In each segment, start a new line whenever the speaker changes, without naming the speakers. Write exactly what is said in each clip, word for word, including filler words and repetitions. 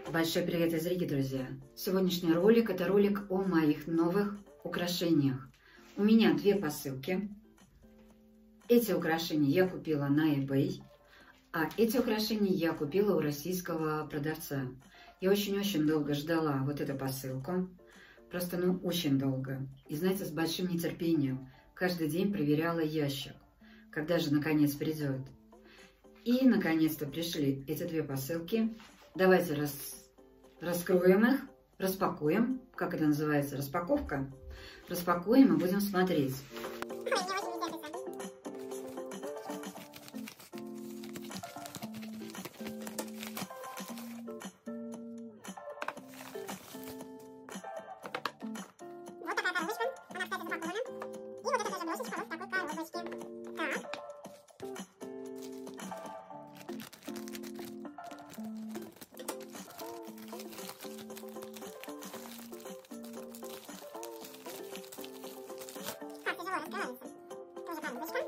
Большой привет из Риги, друзья! Сегодняшний ролик – это ролик о моих новых украшениях. У меня две посылки. Эти украшения я купила на eBay, а эти украшения я купила у российского продавца. Я очень-очень долго ждала вот эту посылку. Просто, ну, очень долго. И, знаете, с большим нетерпением. Каждый день проверяла ящик, когда же, наконец, придет. И, наконец-то, пришли эти две посылки. Давайте рас... раскроем их, распакуем. Как это называется? Распаковка. Распакуем и будем смотреть.
Вот такая коробочка. Она, кстати, запакована. И вот это тоже блошечка вот в такой коробочке. Так. Как тяжело раскрывается. Тоже коробочка.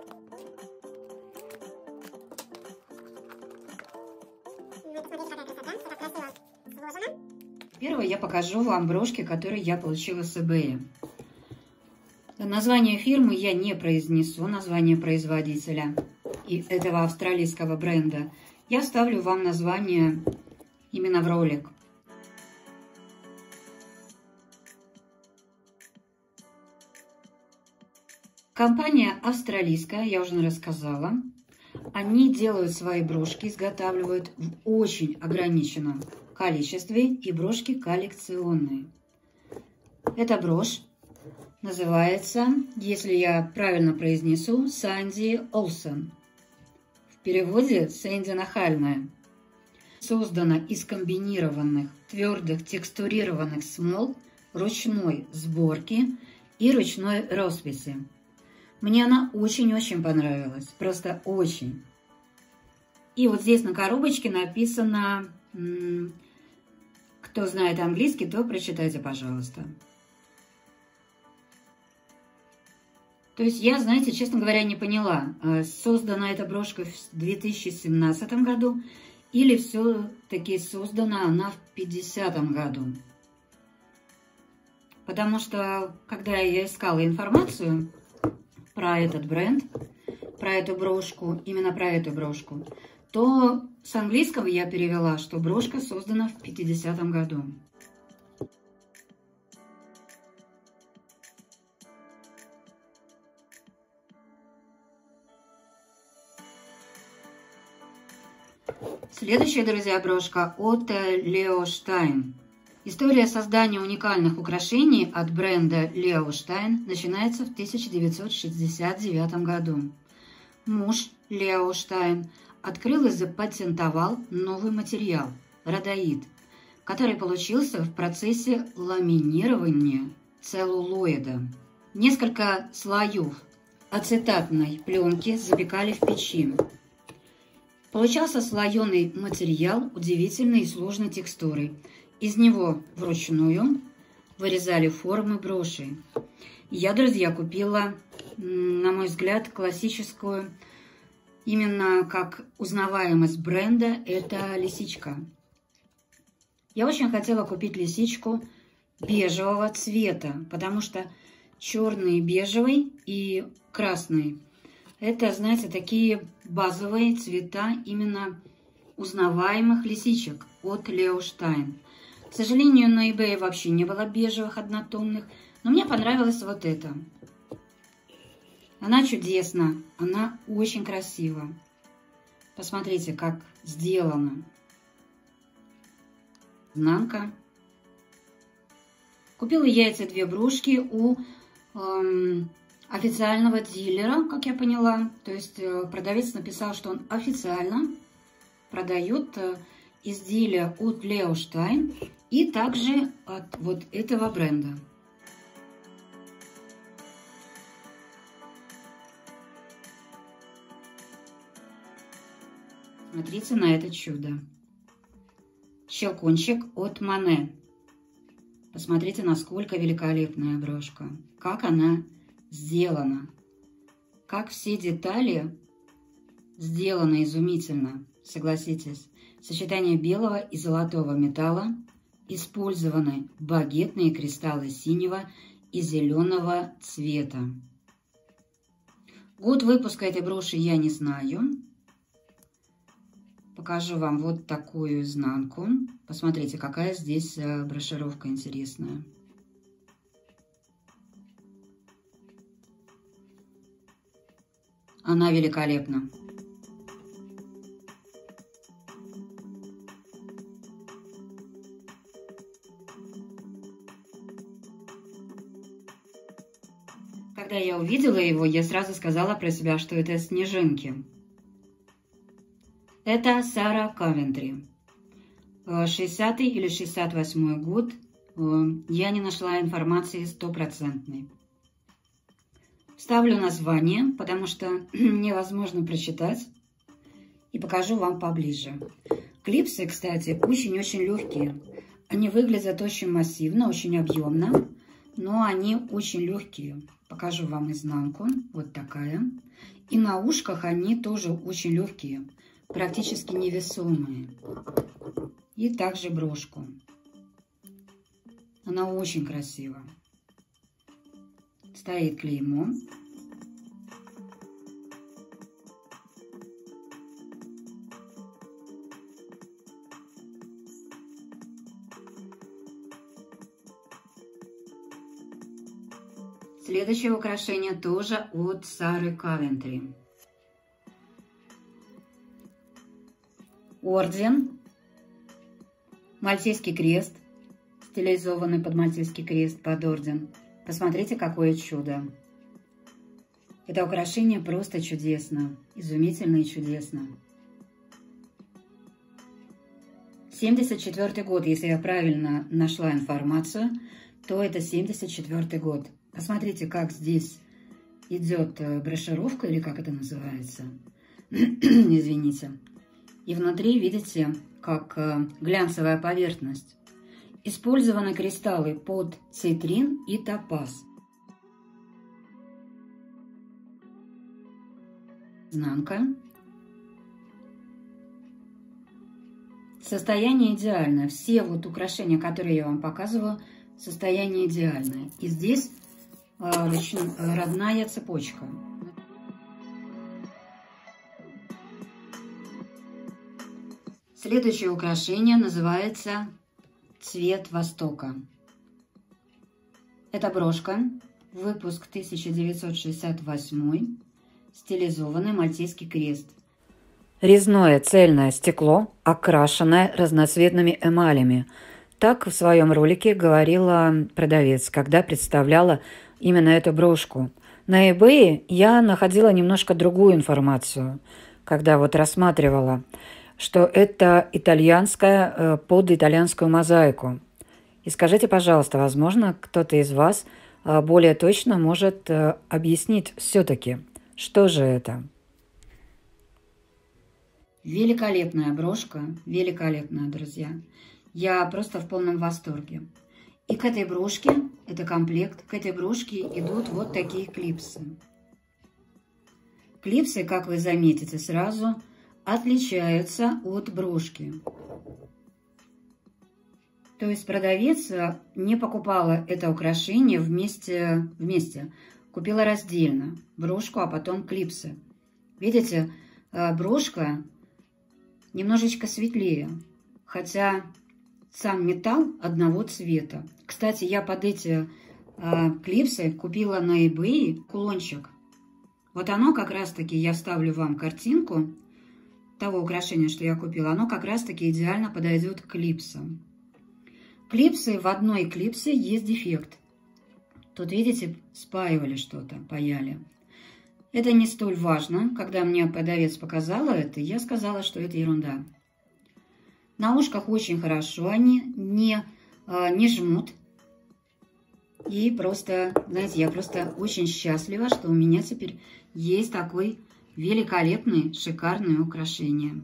Ну, посмотрите, какая красота. Все так красиво сложено.
Первое я покажу вам брошки, которые я получила с eBay. Название фирмы я не произнесу, название производителя и этого австралийского бренда. Я ставлю вам название именно в ролик. Компания австралийская, я уже рассказала. Они делают свои брошки, изготавливают в очень ограниченном количестве, и брошки коллекционные. Эта брошь называется, если я правильно произнесу, Сэнди Олсен. В переводе Сэнди Нахальная. Создана из комбинированных твердых текстурированных смол ручной сборки и ручной росписи. Мне она очень-очень понравилась, просто очень. И вот здесь на коробочке написано, кто знает английский, то прочитайте, пожалуйста. То есть я, знаете, честно говоря, не поняла, создана эта брошка в две тысячи семнадцатом году или все-таки создана она в пятидесятом году. Потому что, когда я искала информацию про этот бренд, про эту брошку, именно про эту брошку, то с английского я перевела, что брошка создана в пятидесятом году. Следующая, друзья, брошка от Лео Штайн. История создания уникальных украшений от бренда Лео Штайн начинается в тысяча девятьсот шестьдесят девятом году. Муж Лео Штайн открыл и запатентовал новый материал – родоид, который получился в процессе ламинирования целлулоида. Несколько слоев ацетатной пленки запекали в печи. Получался слоеный материал удивительной и сложной текстуры. Из него вручную вырезали формы броши. Я, друзья, купила, на мой взгляд, классическую, именно как узнаваемость бренда, это лисичка. Я очень хотела купить лисичку бежевого цвета, потому что черный, бежевый и красный – это, знаете, такие базовые цвета именно узнаваемых лисичек от Лео Штайн. К сожалению, на eBay вообще не было бежевых однотонных, но мне понравилась вот эта. Она чудесна, она очень красива. Посмотрите, как сделано. Изнанка. Купила я эти две брошки у эм, официального дилера, как я поняла. То есть э, продавец написал, что он официально продает э, изделия от Лео Штайн и также от вот этого бренда. Смотрите на это чудо. Щелкунчик от Мане. Посмотрите, насколько великолепная брошка. Как она сделана. Как все детали сделаны изумительно. согласитесь. Сочетание белого и золотого металла. Использованы багетные кристаллы синего и зеленого цвета. Год выпуска этой броши я не знаю. Покажу вам вот такую изнанку. Посмотрите, какая здесь брошировка интересная. Она великолепна. Когда я увидела его, я сразу сказала про себя, что это снежинки. Это Сара Кавентри. шестидесятый или шестьдесят восьмой год. Я не нашла информации стопроцентной. Ставлю название, потому что невозможно прочитать. И покажу вам поближе. Клипсы, кстати, очень-очень легкие. Они выглядят очень массивно, очень объемно, но они очень легкие. Покажу вам изнанку. Вот такая. И на ушках они тоже очень легкие, практически невесомые. И также брошку. Она очень красива. Стоит клеймо. Следующее украшение тоже от Сары Кавентри. Орден. Мальтийский крест. Стилизованный под Мальтийский крест, под орден. Посмотрите, какое чудо. Это украшение просто чудесно. Изумительно и чудесно. семьдесят четвёртый год, если я правильно нашла информацию, то это семьдесят четвёртый год. Посмотрите, как здесь идет брошировка, или как это называется. Извините. И внутри, видите, как глянцевая поверхность. Использованы кристаллы под цитрин и топаз. Изнанка. Состояние идеальное. Все вот украшения, которые я вам показываю, состояние идеальное. И здесь э, родная цепочка. Следующее украшение называется «Цвет Востока». Это брошка, выпуск тысяча девятьсот шестьдесят восьмой, стилизованный Мальтийский крест. Резное цельное стекло, окрашенное разноцветными эмалями. Так в своем ролике говорила продавец, когда представляла именно эту брошку. На eBay я находила немножко другую информацию, когда вот рассматривала, что это итальянская, под итальянскую мозаику. И скажите, пожалуйста, возможно, кто-то из вас более точно может объяснить все-таки, что же это? Великолепная брошка, великолепная, друзья. Я просто в полном восторге. И к этой брошке, это комплект, к этой брошке идут вот такие клипсы. Клипсы, как вы заметите сразу, отличаются от брошки. То есть продавец не покупала это украшение вместе, вместе. Купила раздельно брошку, а потом клипсы. Видите, брошка немножечко светлее, хотя сам металл одного цвета. Кстати, я под эти э, клипсы купила на eBay кулончик. Вот оно как раз-таки, я вставлю вам картинку того украшения, что я купила. Оно как раз-таки идеально подойдет к клипсам. Клипсы, в одной клипсе есть дефект. Тут, видите, спаивали что-то, паяли. Это не столь важно. Когда мне продавец показала это, я сказала, что это ерунда. На ушках очень хорошо, они не, не жмут. И просто, знаете, я просто очень счастлива, что у меня теперь есть такой великолепный, шикарное украшение.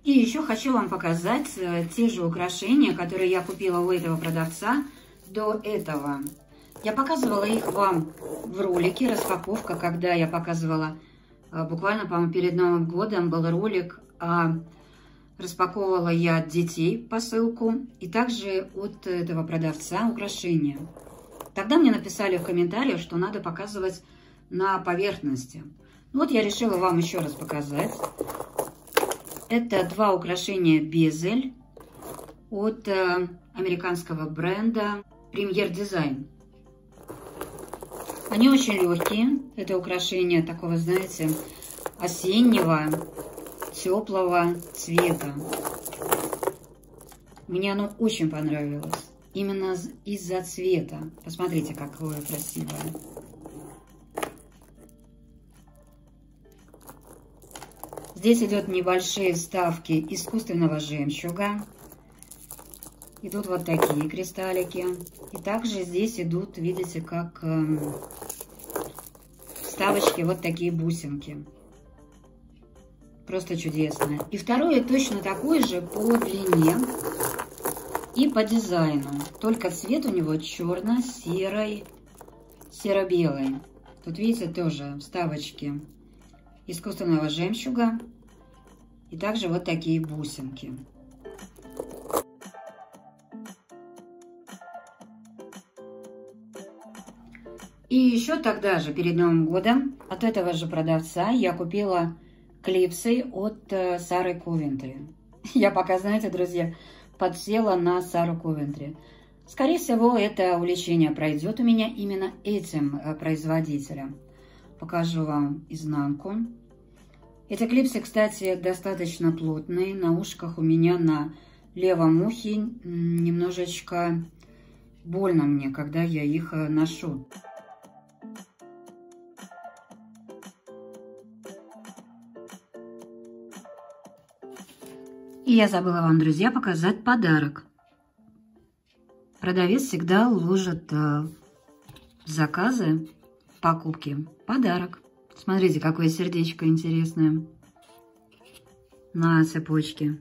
И еще хочу вам показать те же украшения, которые я купила у этого продавца до этого. Я показывала их вам в ролике «Распаковка», когда я показывала, буквально, по-моему, перед Новым годом был ролик, а распаковывала я от детей посылку и также от этого продавца украшения. Тогда мне написали в комментариях, что надо показывать на поверхности. Вот я решила вам еще раз показать. Это два украшения Безель от э, американского бренда Premier Design. Они очень легкие. Это украшение такого, знаете, осеннего, теплого цвета. Мне оно очень понравилось. Именно из-за цвета. Посмотрите, какое красивое. Здесь идут небольшие вставки искусственного жемчуга. Идут вот такие кристаллики. И также здесь идут, видите, как э, вставочки, вот такие бусинки. Просто чудесно. И второе точно такое же по длине и по дизайну. Только цвет у него черно-серый, серо-белый. Тут, видите, тоже вставочки искусственного жемчуга. И также вот такие бусинки. И еще тогда же, перед Новым годом, от этого же продавца я купила клипсы от э, Сары Ковентри. Я пока, знаете, друзья, подсела на Сару Ковентри. Скорее всего, это увлечение пройдет у меня именно этим э, производителем. Покажу вам изнанку. Эти клипсы, кстати, достаточно плотные. На ушках у меня на левом ухе немножечко больно мне, когда я их э, ношу. И я забыла вам, друзья, показать подарок. Продавец всегда ложит э, в заказы, в покупки подарок. Смотрите, какое сердечко интересное на цепочке.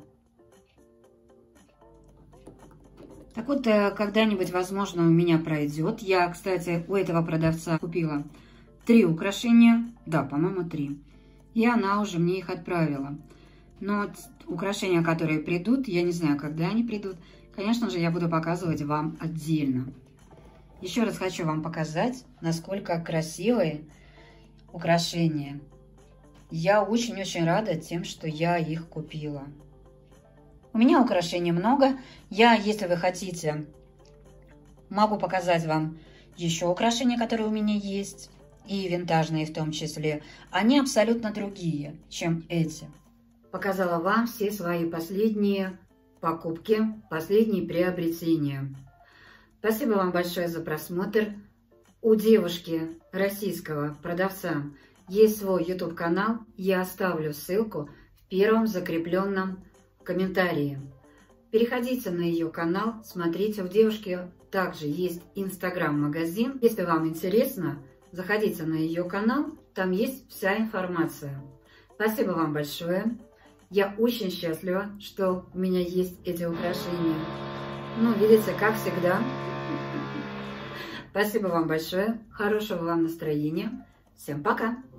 Так вот, э, когда-нибудь, возможно, у меня пройдет. Я, кстати, у этого продавца купила три украшения. Да, по-моему, три. И она уже мне их отправила. Но украшения, которые придут, я не знаю, когда они придут, конечно же, я буду показывать вам отдельно. Еще раз хочу вам показать, насколько красивые украшения. Я очень-очень рада тем, что я их купила. У меня украшений много. Я, если вы хотите, могу показать вам еще украшения, которые у меня есть, и винтажные в том числе. Они абсолютно другие, чем эти. Показала вам все свои последние покупки, последние приобретения. Спасибо вам большое за просмотр. У девушки, российского продавца, есть свой YouTube-канал. Я оставлю ссылку в первом закрепленном комментарии. Переходите на ее канал, смотрите. У девушки также есть Инстаграм-магазин. Если вам интересно, заходите на ее канал, там есть вся информация. Спасибо вам большое. Я очень счастлива, что у меня есть эти украшения. Ну, видите, как всегда. Спасибо вам большое. Хорошего вам настроения. Всем пока.